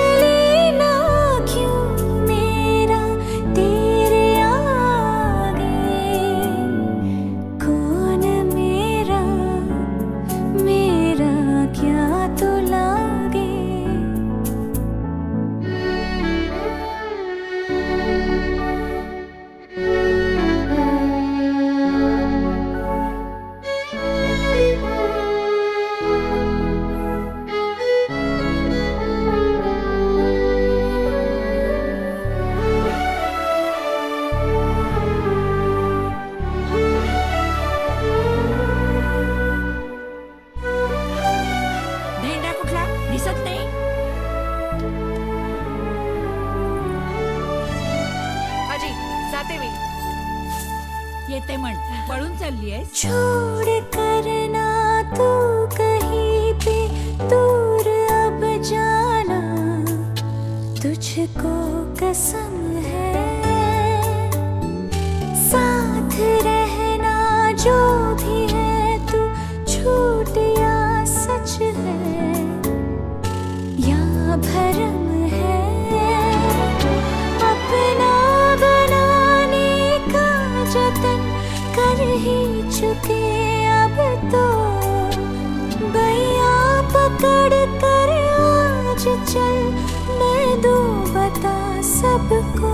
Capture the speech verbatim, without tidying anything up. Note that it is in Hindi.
लेना क्यों मेरा तेरे आगे, कौन मेरा मेरा क्या तो लागे। भेंडा कुठला दिसत नाही? आजी जाते मी. येते म्हण, पळून चालली आहेस? छोड़ करना तू कहीं पे दूर अब जाना, तुझको कसम है साथ रहना जो भी है तू झूठ या सच है या भरम है। अपना बनाने का जतन कर ही चुके अब तो, बैया पकड़ कर आज चल मैं दूं बता सबको।